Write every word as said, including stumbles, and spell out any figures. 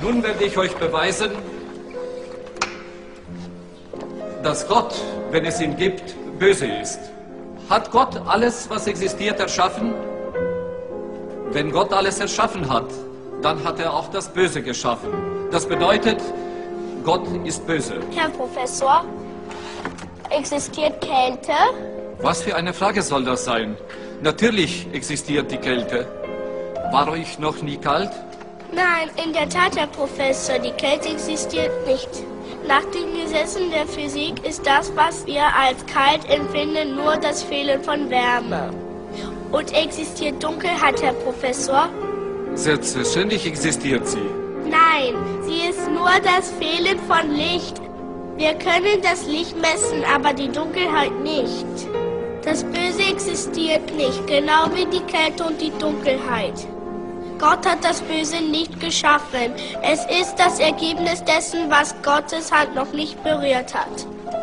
Nun werde ich euch beweisen, dass Gott, wenn es ihn gibt, böse ist. Hat Gott alles, was existiert, erschaffen? Wenn Gott alles erschaffen hat, dann hat er auch das Böse geschaffen. Das bedeutet, Gott ist böse. Herr Professor, existiert Kälte? Was für eine Frage soll das sein? Natürlich existiert die Kälte. War euch noch nie kalt? Nein, in der Tat, Herr Professor, die Kälte existiert nicht. Nach den Gesetzen der Physik ist das, was wir als kalt empfinden, nur das Fehlen von Wärme. Und existiert Dunkelheit, Herr Professor? Selbstverständlich existiert sie. Nein, sie ist nur das Fehlen von Licht. Wir können das Licht messen, aber die Dunkelheit nicht. Das Böse existiert nicht, genau wie die Kälte und die Dunkelheit. Gott hat das Böse nicht geschaffen. Es ist das Ergebnis dessen, was Gottes Hand noch nicht berührt hat.